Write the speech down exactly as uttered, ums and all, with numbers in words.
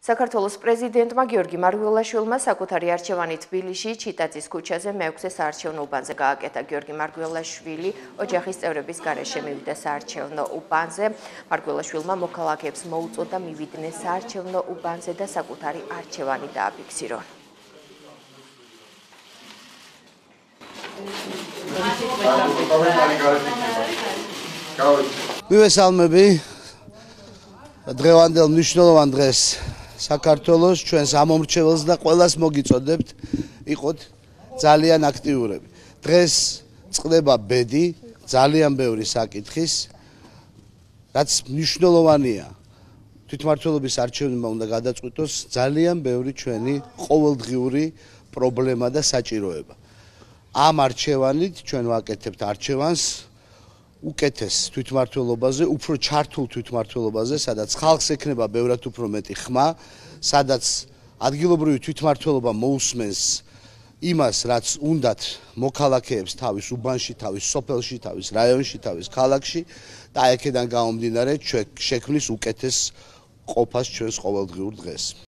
საქართველოს პრეზიდენტმა გიორგი მარგველაშვილმა საკუთარი არჩევანი თბილისში ჩიტაძის ქუჩაზე მეექვსე საარჩევნო უბანზე გააკეთა. გიორგი მარგველაშვილი ოჯახის წევრების გარეშე მივიდა საარჩევნო უბანზე. მარგველაშვილმა მოქალაქეებს მოუწოდა მივიდნენ საარჩევნო უბანზე და საკუთარი არჩევანი დააფიქსირონ. მივესალმები დღევანდელ მნიშვნელოვან დღეს საქართველოს ჩვენს ამომრჩეველს და ყველას მოგიწოდებთ იყოთ ძალიან აქტიურები. დღეს წყდება ბედი ძალიან ბევრი საკითხის, რაც მნიშვნელოვანია. თვითმმართველობის არჩევნებმა უნდა გადაწყვიტოს ძალიან ბევრი ჩვენი ყოველდღიური პრობლემა და საჭიროება. ამ არჩევანით ჩვენ ვაკეთებთ არჩევანს უკეთეს თვითმმართველობაზე, უფრო ჩართულ თვითმმართველობაზე, სადაც ხალხს ექნება ბევრად უფრო მეტი ხმა, სადაც ადგილობრივი თვითმმართველობა მოусმენს იმას, რაც უნდათ მოქალაქეებს თავის უბანში, თავის სოფელში, თავის რაიონში, თავის ქალაქში და აქედან გამომდინარე შექმნის უკეთეს ყოფას ჩვენს ყოველდღიურ დღეს.